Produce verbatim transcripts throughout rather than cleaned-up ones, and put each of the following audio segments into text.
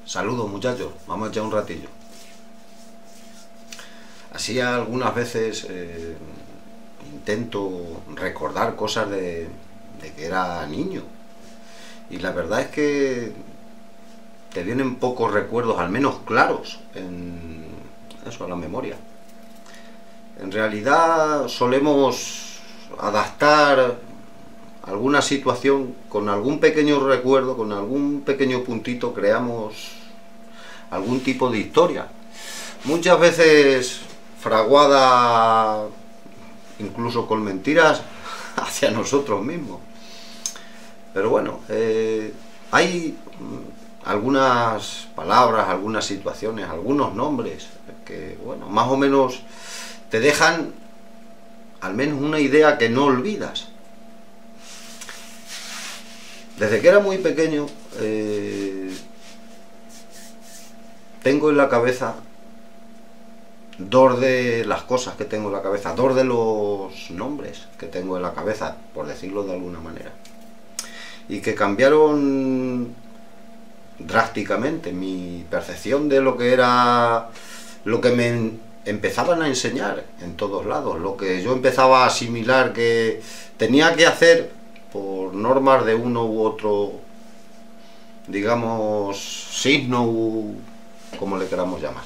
Saludos muchachos, vamos a echar un ratillo. Así algunas veces eh, intento recordar cosas de, de que era niño. Y la verdad es que te vienen pocos recuerdos, al menos claros, en eso, a la memoria. En realidad solemos adaptar alguna situación con algún pequeño recuerdo, con algún pequeño puntito, creamos algún tipo de historia. Muchas veces fraguada incluso con mentiras hacia nosotros mismos. Pero bueno, eh, hay algunas palabras, algunas situaciones, algunos nombres que, bueno, más o menos te dejan al menos una idea que no olvidas. Desde que era muy pequeño, eh, tengo en la cabeza dos de las cosas que tengo en la cabeza, dos de los nombres que tengo en la cabeza, por decirlo de alguna manera, y que cambiaron drásticamente mi percepción de lo que era, lo que me empezaban a enseñar en todos lados, lo que yo empezaba a asimilar que tenía que hacer por normas de uno u otro, digamos, signo, u, como le queramos llamar.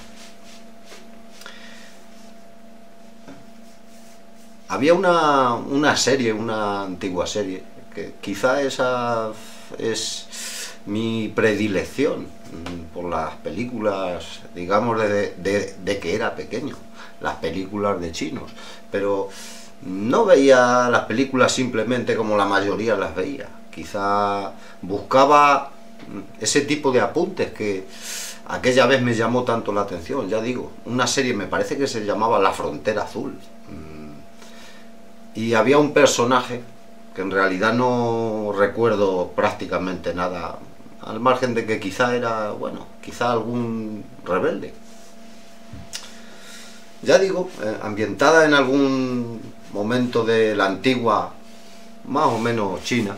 Había una, una serie, una antigua serie, que quizá esa es mi predilección por las películas, digamos, de, de, de que era pequeño, las películas de chinos, pero no veía las películas simplemente como la mayoría las veía. Quizá buscaba ese tipo de apuntes que aquella vez me llamó tanto la atención. Ya digo, una serie, me parece que se llamaba La Frontera Azul, y había un personaje que en realidad no recuerdo prácticamente nada, al margen de que quizá era, bueno, quizá algún rebelde. Ya digo, eh, ambientada en algún momento de la antigua, más o menos China,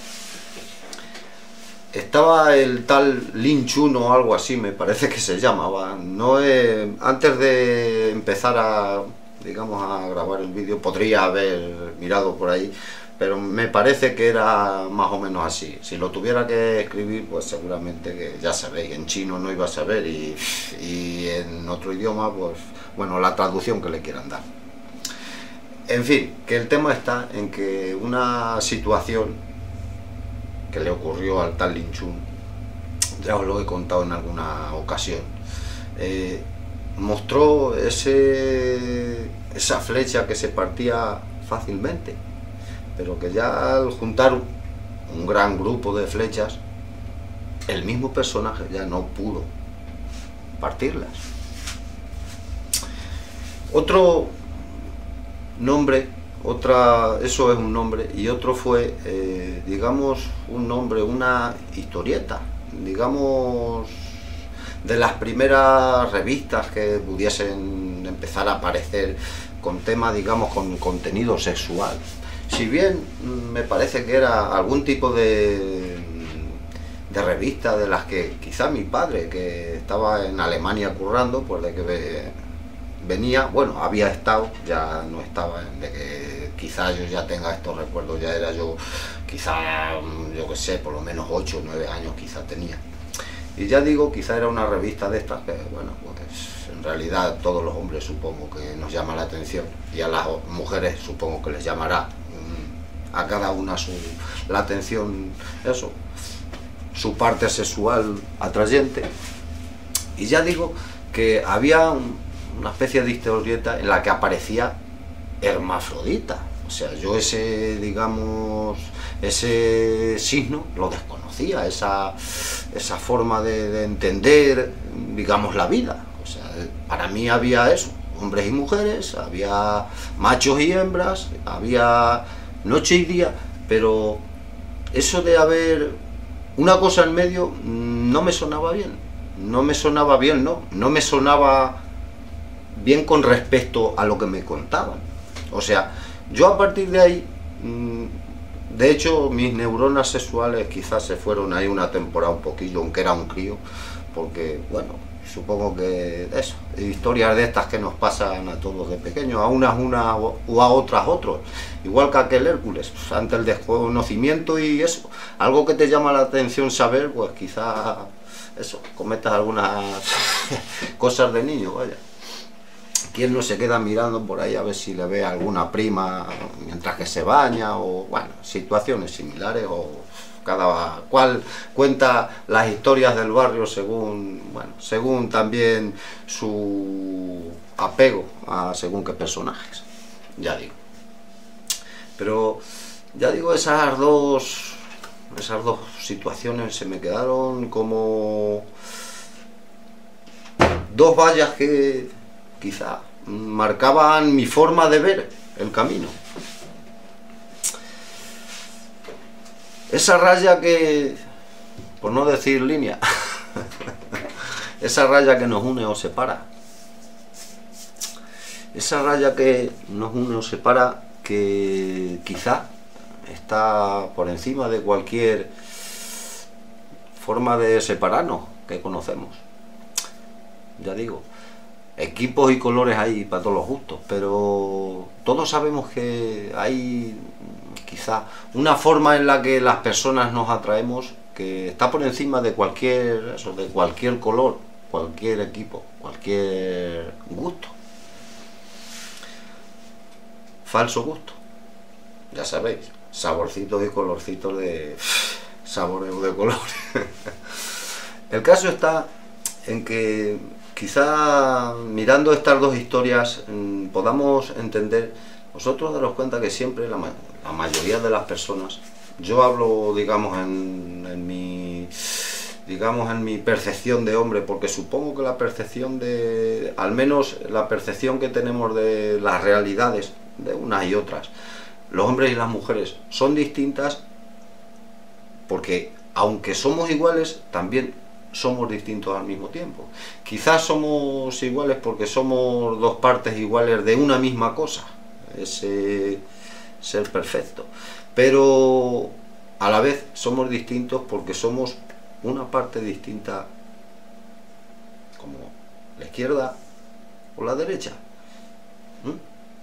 estaba el tal Lin Chun o algo así, me parece que se llamaba. No he, antes de empezar a, digamos, a grabar el vídeo, podría haber mirado por ahí, pero me parece que era más o menos así. Si lo tuviera que escribir, pues seguramente, que ya sabéis, en chino no iba a saber, y, y en otro idioma, pues bueno, la traducción que le quieran dar. En fin, que el tema está en que una situación que le ocurrió al tal Lin Chun, ya os lo he contado en alguna ocasión, eh, mostró ese, esa flecha que se partía fácilmente, pero que ya al juntar un gran grupo de flechas, el mismo personaje ya no pudo partirlas. Otro nombre, otra, eso es un nombre, y otro fue, eh, digamos, un nombre, una historieta, digamos, de las primeras revistas que pudiesen empezar a aparecer con tema, digamos, con contenido sexual. Si bien me parece que era algún tipo de, de revista de las que quizá mi padre, que estaba en Alemania currando, pues de que venía, bueno, había estado, ya no estaba, de que quizá yo ya tenga estos recuerdos, ya era yo, quizá, yo que sé, por lo menos ocho o nueve años quizá tenía. Y ya digo, quizá era una revista de estas que, bueno, pues en realidad todos los hombres supongo que nos llama la atención, y a las mujeres supongo que les llamará a cada una su, la atención, eso, su parte sexual atrayente. Y ya digo que había un, una especie de historieta en la que aparecía hermafrodita. O sea, yo ese, digamos, ese signo lo desconocía, esa, esa forma de, de entender, digamos, la vida. O sea, para mí había eso, hombres y mujeres, había machos y hembras, había noche y día, pero eso de haber una cosa en medio no me sonaba bien. No me sonaba bien, no, no me sonaba bien con respecto a lo que me contaban. O sea, yo a partir de ahí, de hecho, mis neuronas sexuales quizás se fueron ahí una temporada un poquillo, aunque era un crío, porque, bueno, supongo que eso, historias de estas que nos pasan a todos de pequeños, a unas una o a otras otros, igual que aquel Hércules, pues, ante el desconocimiento y eso, algo que te llama la atención saber, pues quizás eso, cometas algunas cosas de niño, vaya. ¿Quién no se queda mirando por ahí a ver si le ve a alguna prima mientras que se baña? O bueno, situaciones similares, o cada cual cuenta las historias del barrio según, bueno, según también su apego a según qué personajes, ya digo. Pero ya digo, esas dos, esas dos situaciones se me quedaron como dos vallas que quizá marcaban mi forma de ver el camino. Esa raya que, por no decir línea, esa raya que nos une o separa, esa raya que nos une o separa, que quizá está por encima de cualquier forma de separarnos que conocemos. Ya digo, equipos y colores hay para todos los gustos, pero todos sabemos que hay quizá una forma en la que las personas nos atraemos que está por encima de cualquier, eso, de cualquier color, cualquier equipo, cualquier gusto. Falso gusto, ya sabéis, saborcitos y colorcitos de saboreo de colores. El caso está en que quizá mirando estas dos historias mmm, podamos entender, nosotros daros cuenta que siempre la, ma la mayoría de las personas, yo hablo digamos en, en mi digamos en mi percepción de hombre, porque supongo que la percepción de, al menos la percepción que tenemos de las realidades de unas y otras, los hombres y las mujeres son distintas, porque aunque somos iguales, también somos distintos al mismo tiempo. Quizás somos iguales porque somos dos partes iguales de una misma cosa, ese ser perfecto, pero a la vez somos distintos porque somos una parte distinta, como la izquierda o la derecha. ¿Mm?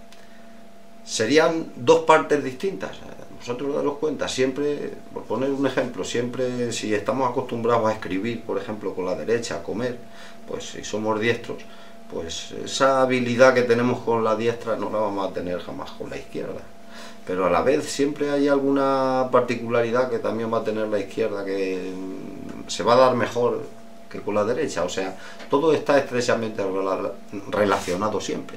Serían dos partes distintas. Vosotros daros cuenta, siempre, por poner un ejemplo, siempre si estamos acostumbrados a escribir, por ejemplo, con la derecha, a comer, pues si somos diestros, pues esa habilidad que tenemos con la diestra no la vamos a tener jamás con la izquierda. Pero a la vez siempre hay alguna particularidad que también va a tener la izquierda, que se va a dar mejor que con la derecha. O sea, todo está estrechamente relacionado siempre.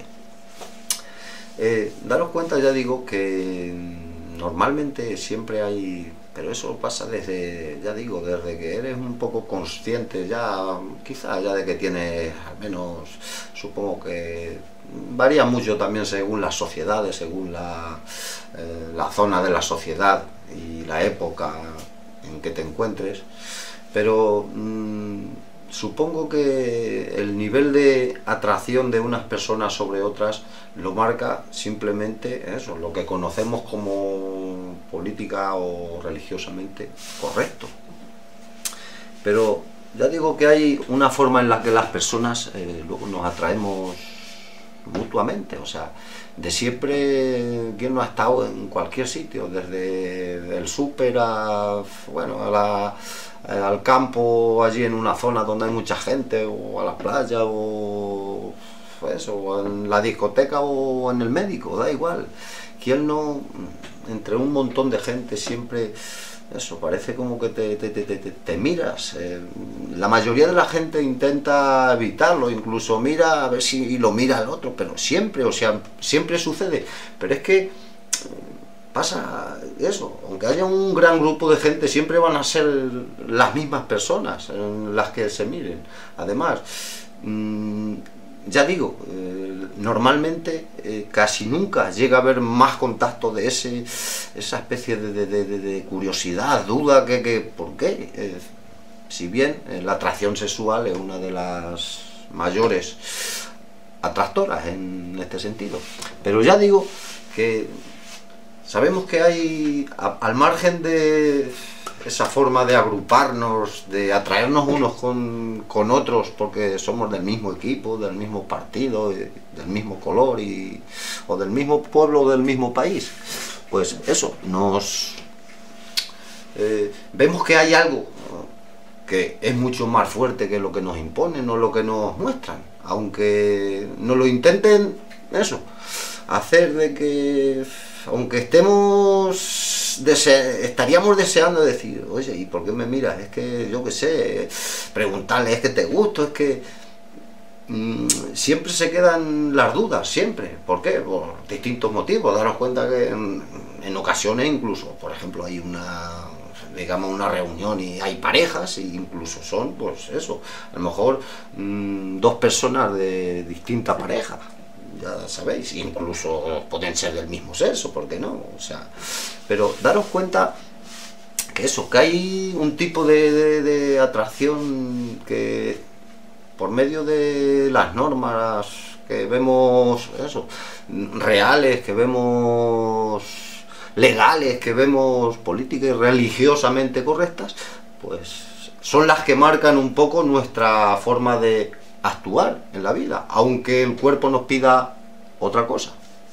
Eh, daros cuenta, ya digo, que normalmente siempre hay, pero eso pasa desde, ya digo, desde que eres un poco consciente, ya quizás ya de que tienes, al menos, supongo que varía mucho también según las sociedades, según la, eh, la zona de la sociedad y la época en que te encuentres, pero mmm, supongo que el nivel de atracción de unas personas sobre otras lo marca simplemente eso, lo que conocemos como política o religiosamente correcto. Pero ya digo que hay una forma en la que las personas eh, luego nos atraemos mutuamente, o sea, de siempre, ¿quién no ha estado en cualquier sitio? Desde el súper a, bueno, a la, al campo, allí en una zona donde hay mucha gente, o a la playa, o, pues, o en la discoteca, o en el médico, da igual. ¿Quién no, entre un montón de gente, siempre, eso, parece como que te, te, te, te, te miras? Eh, la mayoría de la gente intenta evitarlo, incluso mira a ver si lo mira el otro, pero siempre, o sea, siempre sucede. Pero es que pasa eso, aunque haya un gran grupo de gente, siempre van a ser las mismas personas en las que se miren. Además, mmm, ya digo, eh, normalmente eh, casi nunca llega a haber más contacto de ese, esa especie de, de, de, de curiosidad, duda, que, que ¿por qué? Eh, si bien eh, la atracción sexual es una de las mayores atractoras en este sentido, pero ya digo que sabemos que hay, a, al margen de esa forma de agruparnos, de atraernos unos con, con otros porque somos del mismo equipo, del mismo partido, del mismo color y, o del mismo pueblo o del mismo país, pues eso, nos eh, vemos que hay algo que es mucho más fuerte que lo que nos imponen o lo que nos muestran, aunque nos lo intenten, eso, hacer de que, aunque estemos, dese estaríamos deseando decir, oye, ¿y por qué me miras? Es que, yo qué sé, preguntarle, es que te gusto, es que mmm, siempre se quedan las dudas, siempre. ¿Por qué? Por distintos motivos. Daros cuenta que en, en ocasiones incluso, por ejemplo, hay una, digamos, una reunión y hay parejas, e incluso son, pues eso, a lo mejor mmm, dos personas de distinta pareja, ya sabéis, incluso pueden ser del mismo sexo, ¿por qué no? O sea, pero daros cuenta que eso, que hay un tipo de, de, de atracción que por medio de las normas que vemos, eso, reales, que vemos legales, que vemos políticas y religiosamente correctas, pues son las que marcan un poco nuestra forma de actuar en la vida, aunque el cuerpo nos pida otra cosa.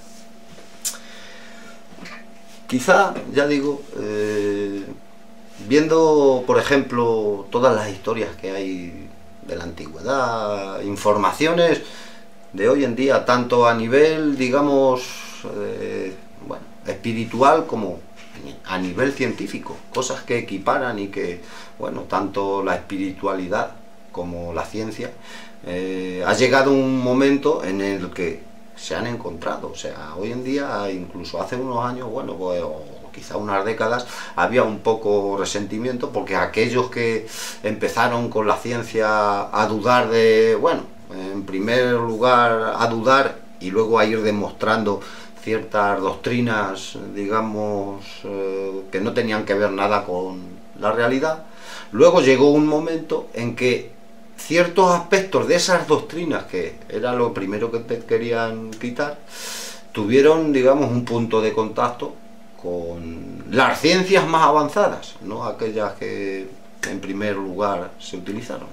Quizá, ya digo, eh, viendo por ejemplo todas las historias que hay de la antigüedad, informaciones de hoy en día, tanto a nivel, digamos, eh, bueno, espiritual como a nivel científico, cosas que equiparan y que, bueno, tanto la espiritualidad como la ciencia, eh, ha llegado un momento en el que se han encontrado. O sea, hoy en día, incluso hace unos años, bueno, pues, o quizá unas décadas, había un poco resentimiento porque aquellos que empezaron con la ciencia a dudar de, bueno, en primer lugar a dudar y luego a ir demostrando ciertas doctrinas, digamos, eh, que no tenían que ver nada con la realidad, luego llegó un momento en que ciertos aspectos de esas doctrinas, que era lo primero que te querían quitar, tuvieron, digamos, un punto de contacto con las ciencias más avanzadas, no aquellas que en primer lugar se utilizaron.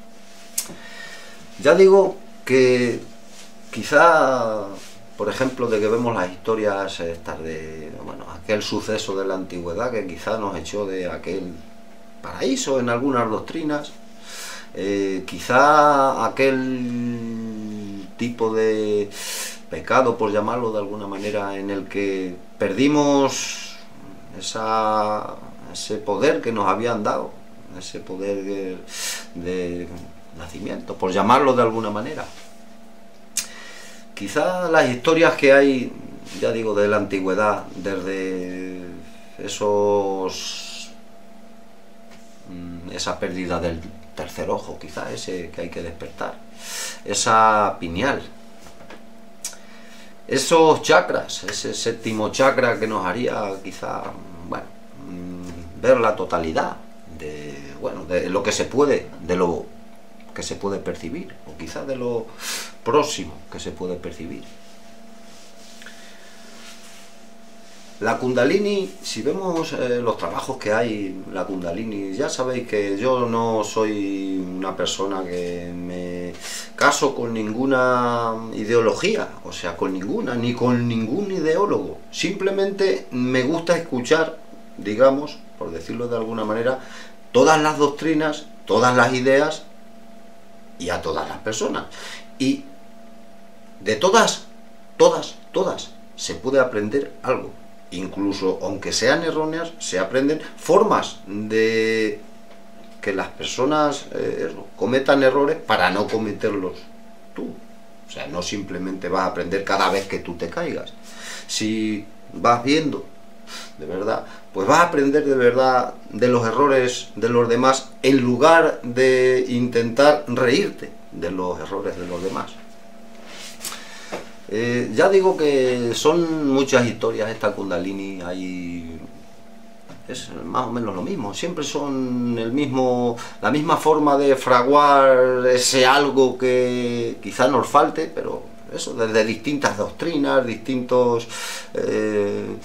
Ya digo que quizá, por ejemplo, de que vemos las historias estas de, bueno, aquel suceso de la antigüedad que quizá nos echó de aquel paraíso en algunas doctrinas, eh, quizá aquel tipo de pecado, por llamarlo de alguna manera, en el que perdimos esa, ese poder que nos habían dado, ese poder de, de nacimiento, por llamarlo de alguna manera. Quizá las historias que hay, ya digo, de la antigüedad, desde esos esa pérdida del tercer ojo, quizá ese que hay que despertar, esa pineal, esos chakras, ese séptimo chakra que nos haría quizá, bueno, ver la totalidad de, bueno, de lo que se puede, de lo que se puede percibir, o quizá de lo próximo que se puede percibir. La Kundalini, si vemos eh, los trabajos que hay, la Kundalini, ya sabéis que yo no soy una persona que me caso con ninguna ideología, o sea, con ninguna, ni con ningún ideólogo. Simplemente me gusta escuchar, digamos, por decirlo de alguna manera, todas las doctrinas, todas las ideas y a todas las personas. Y de todas, todas, todas, se puede aprender algo. Incluso, aunque sean erróneas, se aprenden formas de que las personas eh, cometan errores para no cometerlos tú. O sea, no simplemente vas a aprender cada vez que tú te caigas. Si vas viendo, de verdad, pues vas a aprender de verdad de los errores de los demás, en lugar de intentar reírte de los errores de los demás. Eh, ya digo que son muchas historias esta Kundalini, hay, es más o menos lo mismo, siempre son el mismo, la misma forma de fraguar ese algo que quizá nos falte, pero eso, desde distintas doctrinas, distintos eh,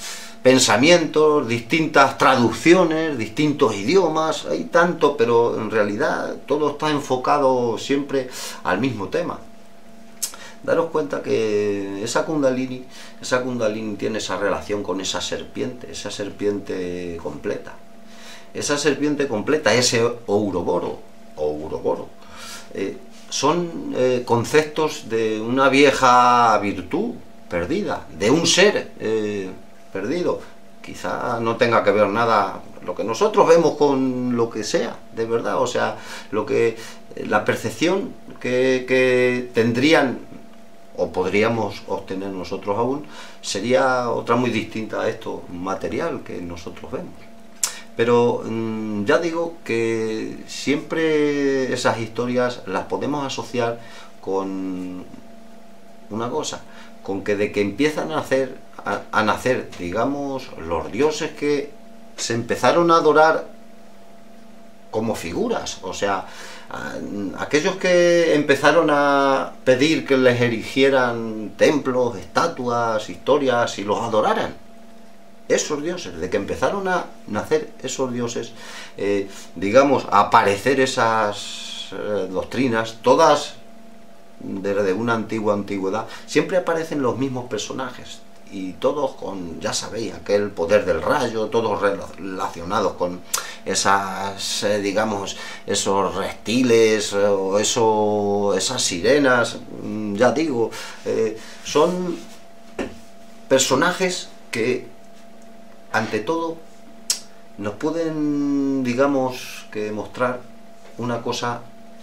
pensamientos, distintas traducciones, distintos idiomas, hay tanto, pero en realidad todo está enfocado siempre al mismo tema. Daros cuenta que esa Kundalini, esa Kundalini tiene esa relación con esa serpiente, esa serpiente completa. Esa serpiente completa, ese Ouroboro, Ouroboro, eh, son eh, conceptos de una vieja virtud perdida, de un ser eh, perdido. Quizá no tenga que ver nada lo que nosotros vemos con lo que sea, de verdad, o sea, lo que la percepción que, que tendrían o podríamos obtener nosotros aún sería otra muy distinta a esto material que nosotros vemos. Pero mmm, ya digo que siempre esas historias las podemos asociar con una cosa, con que de que empiezan a, hacer, a, a nacer, digamos, los dioses que se empezaron a adorar como figuras, o sea, a, aquellos que empezaron a pedir que les erigieran templos, estatuas, historias y los adoraran. Esos dioses, de que empezaron a nacer esos dioses, eh, digamos, a aparecer esas eh, doctrinas, todas desde una antigua antigüedad, siempre aparecen los mismos personajes, y todos con, ya sabéis, aquel poder del rayo, todos relacionados con esas, eh, digamos, esos reptiles, eh, o eso, esas sirenas, ya digo, eh, son personajes que ante todo nos pueden, digamos, que mostrar una cosa,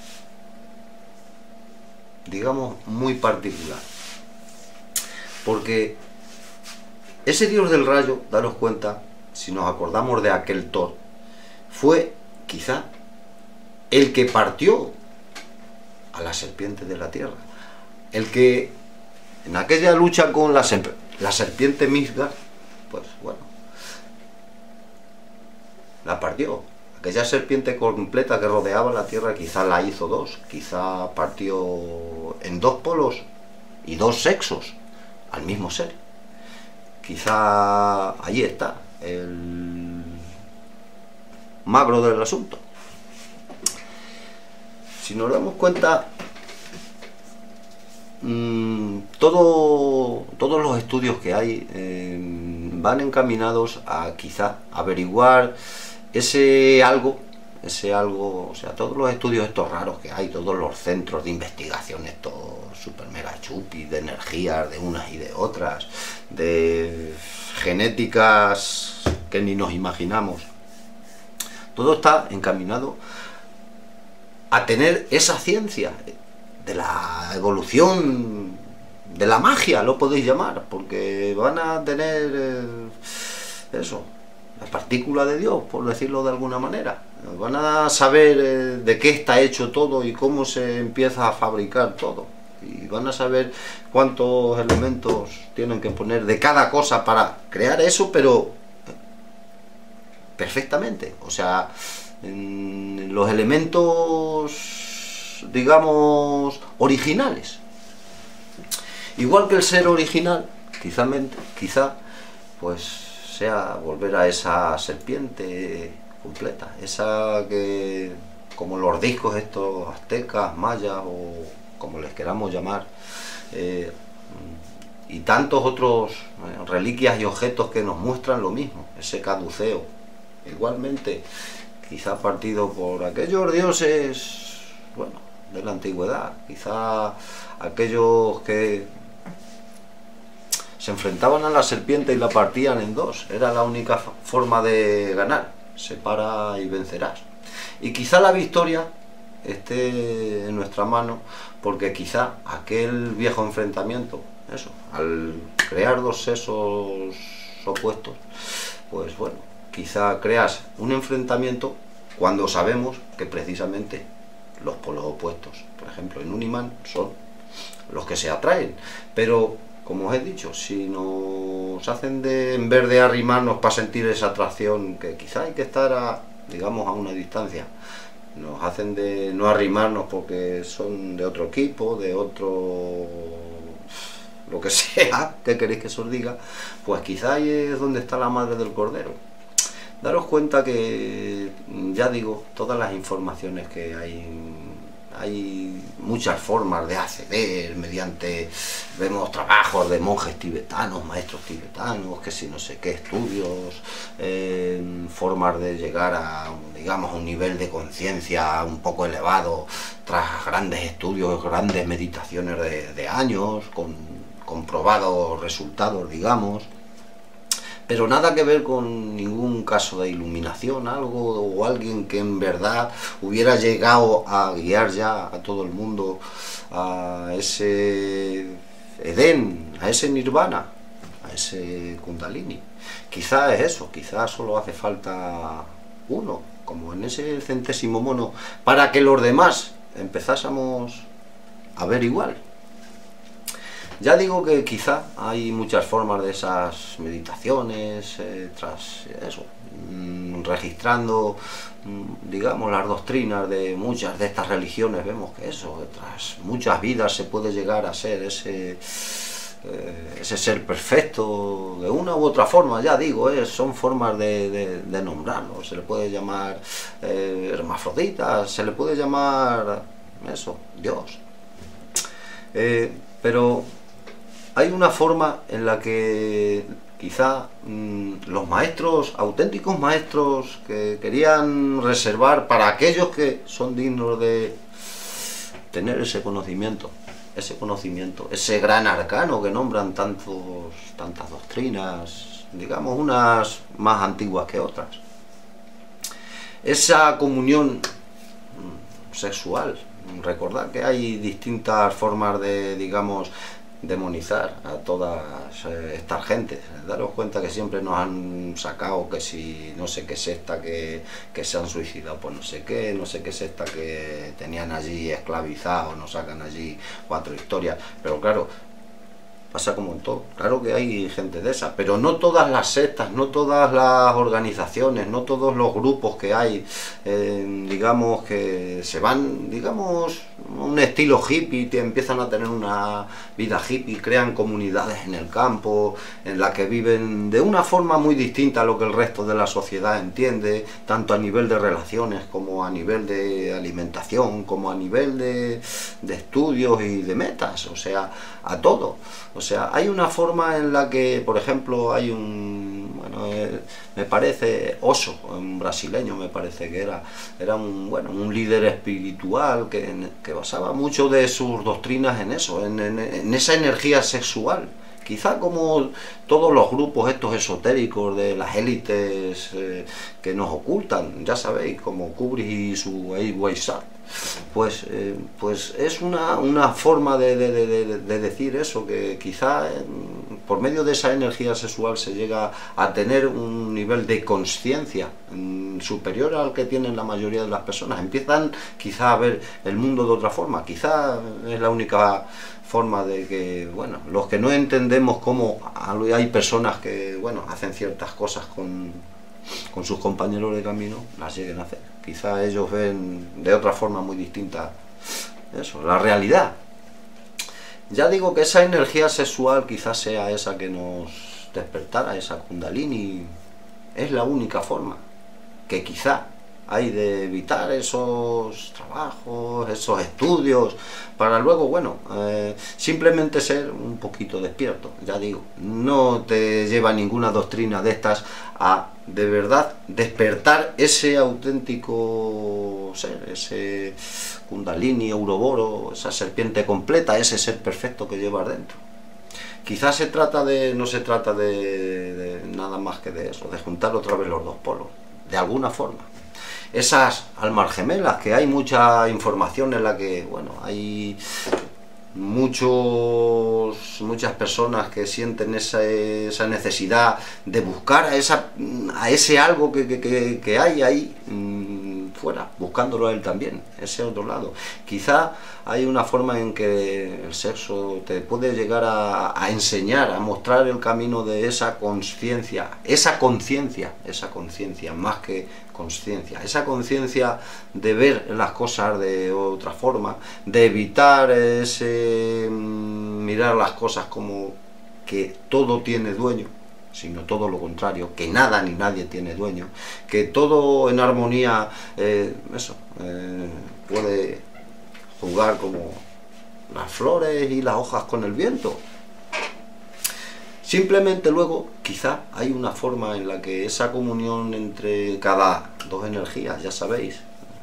digamos, muy particular, porque ese dios del rayo, daros cuenta, si nos acordamos de aquel Thor, fue quizá el que partió a la serpiente de la tierra, el que en aquella lucha con la, la serpiente Midgard, pues bueno, la partió. Aquella serpiente completa que rodeaba la tierra quizá la hizo dos, quizá partió en dos polos y dos sexos al mismo ser. Quizá allí está el magro del asunto. Si nos damos cuenta, mmm, todo, todos los estudios que hay eh, van encaminados a quizá averiguar ese algo, ese algo, o sea, todos los estudios estos raros que hay, todos los centros de investigación, estos super mega chupis, de energías de unas y de otras, de genéticas que ni nos imaginamos, todo está encaminado a tener esa ciencia de la evolución, de la magia, lo podéis llamar, porque van a tener eh, eso, la partícula de Dios, por decirlo de alguna manera. Van a saber eh, de qué está hecho todo y cómo se empieza a fabricar todo. Y van a saber cuántos elementos tienen que poner de cada cosa para crear eso, pero perfectamente. O sea, en los elementos, digamos, originales. Igual que el ser original, quizá, quizá pues sea volver a esa serpiente completa, esa que, como los discos estos aztecas, mayas o como les queramos llamar, eh, y tantos otros eh, reliquias y objetos que nos muestran lo mismo, ese caduceo, igualmente, quizá partido por aquellos dioses, bueno, de la antigüedad, quizá aquellos que se enfrentaban a la serpiente y la partían en dos, era la única forma de ganar, separa y vencerás. Y quizá la victoria esté en nuestra mano, porque quizá aquel viejo enfrentamiento, eso, al crear dos sesos opuestos, pues bueno, quizá creas un enfrentamiento cuando sabemos que precisamente los polos opuestos, por ejemplo en un imán, son los que se atraen, pero como os he dicho, si nos hacen de, en vez de arrimarnos para sentir esa atracción, que quizá hay que estar a, digamos, a una distancia, nos hacen de no arrimarnos porque son de otro equipo, de otro, lo que sea, ¿qué queréis que os diga? Pues quizá ahí es donde está la madre del cordero. Daros cuenta que, ya digo, todas las informaciones que hay, hay muchas formas de acceder mediante, vemos trabajos de monjes tibetanos, maestros tibetanos, que si no sé qué estudios, eh, formas de llegar a, digamos, a un nivel de conciencia un poco elevado, tras grandes estudios, grandes meditaciones de, de años, con comprobados resultados, digamos. Pero nada que ver con ningún caso de iluminación, algo o alguien que en verdad hubiera llegado a guiar ya a todo el mundo a ese Edén, a ese Nirvana, a ese Kundalini. Quizá es eso, quizá solo hace falta uno, como en ese centésimo mono, para que los demás empezásemos a ver igual. Ya digo que quizá hay muchas formas de esas meditaciones, eh, tras eso, mmm, registrando, mmm, digamos, las doctrinas de muchas de estas religiones, vemos que eso, que tras muchas vidas se puede llegar a ser ese, eh, ese ser perfecto, de una u otra forma, ya digo, eh, son formas de, de, de nombrarlo, se le puede llamar eh, hermafrodita, se le puede llamar, eso, Dios. Eh, pero hay una forma en la que quizá mmm, los maestros, auténticos maestros que querían reservar para aquellos que son dignos de tener ese conocimiento, ese conocimiento, ese gran arcano que nombran tantos, tantas doctrinas, digamos unas más antiguas que otras. Esa comunión sexual, recordad que hay distintas formas de, digamos, demonizar a todas eh, estas gentes. Daros cuenta que siempre nos han sacado que si no sé qué secta que, que se han suicidado por no sé qué, no sé qué secta que tenían allí esclavizados, nos sacan allí cuatro historias, pero claro, pasa como en todo, claro que hay gente de esa, pero no todas las sectas, no todas las organizaciones, no todos los grupos que hay, eh, digamos, que se van, digamos, un estilo hippie, que empiezan a tener una vida hippie, crean comunidades en el campo, en la que viven de una forma muy distinta a lo que el resto de la sociedad entiende, tanto a nivel de relaciones, como a nivel de alimentación, como a nivel de, de estudios y de metas, o sea, a todo. O sea, hay una forma en la que, por ejemplo, hay un, bueno, eh, me parece Oso, un brasileño me parece que era, era un, bueno, un líder espiritual que, que basaba mucho de sus doctrinas en eso, en, en, en esa energía sexual. Quizá como todos los grupos estos esotéricos de las élites eh, que nos ocultan, ya sabéis, como Kubrick y su Eiweiser, pues, eh, pues es una, una forma de, de, de, de decir eso, que quizá eh, por medio de esa energía sexual se llega a tener un nivel de conciencia mm, superior al que tienen la mayoría de las personas. Empiezan quizá a ver el mundo de otra forma, quizá es la única forma de que, bueno, los que no entendemos cómo hay personas que, bueno, hacen ciertas cosas con, con sus compañeros de camino, las lleguen a hacer. Quizá ellos ven de otra forma muy distinta eso, la realidad. Ya digo que esa energía sexual quizás sea esa que nos despertara, esa Kundalini, es la única forma que quizá hay de evitar esos trabajos, esos estudios, para luego, bueno, eh, simplemente ser un poquito despierto. Ya digo, no te lleva ninguna doctrina de estas a, de verdad, despertar ese auténtico ser, ese Kundalini, Ouroboro, esa serpiente completa, ese ser perfecto que llevas dentro. Quizás se trata de, no se trata de, de nada más que de eso, de juntar otra vez los dos polos, de alguna forma. Esas almas gemelas, que hay mucha información en la que, bueno, hay muchos, muchas personas que sienten esa, esa necesidad de buscar a, esa, a ese algo que, que, que hay ahí, fuera, buscándolo a él también, ese otro lado. Quizá hay una forma en que el sexo te puede llegar a, a enseñar, a mostrar el camino de esa conciencia, esa conciencia, esa conciencia, más que conciencia, esa conciencia de ver las cosas de otra forma, de evitar ese mirar las cosas como que todo tiene dueño, sino todo lo contrario, que nada ni nadie tiene dueño, que todo en armonía, eh, eso, eh, puede jugar como las flores y las hojas con el viento. Simplemente luego, quizá hay una forma en la que esa comunión entre cada dos energías, ya sabéis,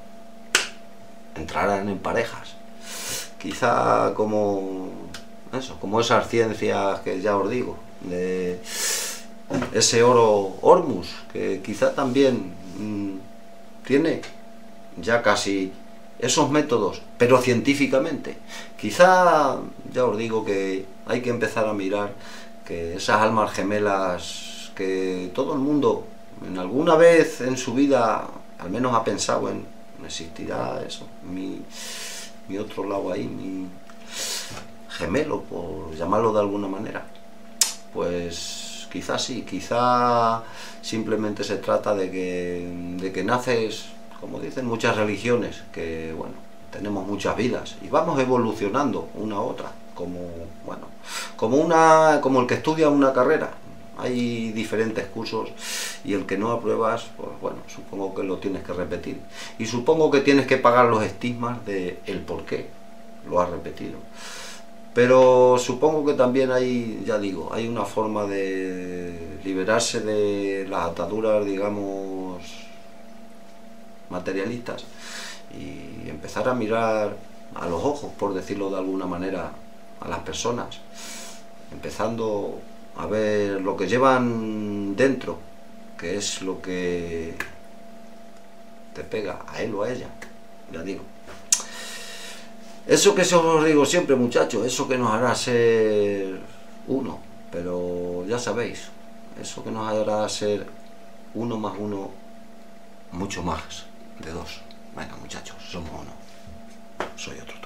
entrarán en parejas. Quizá como eso, como esas ciencias que ya os digo, de ese oro Hormuz, que quizá también mmm, tiene ya casi esos métodos, pero científicamente. Quizá, ya os digo que hay que empezar a mirar que esas almas gemelas que todo el mundo en alguna vez en su vida al menos ha pensado en, existirá eso, mi, mi otro lado ahí, mi gemelo, por llamarlo de alguna manera. Pues quizá sí, quizá simplemente se trata de que, de que naces, como dicen muchas religiones, que bueno, tenemos muchas vidas y vamos evolucionando una a otra, como bueno, como una, como el que estudia una carrera. Hay diferentes cursos y el que no apruebas, pues bueno, supongo que lo tienes que repetir. Y supongo que tienes que pagar los estigmas de el por qué lo has repetido. Pero supongo que también hay, ya digo, hay una forma de liberarse de las ataduras, digamos, materialistas y empezar a mirar a los ojos, por decirlo de alguna manera, a las personas, empezando a ver lo que llevan dentro, que es lo que te pega a él o a ella, ya digo. Eso que os digo siempre, muchachos, eso que nos hará ser uno, pero ya sabéis, eso que nos hará ser uno más uno, mucho más de dos. Venga, muchachos, somos uno, soy otro.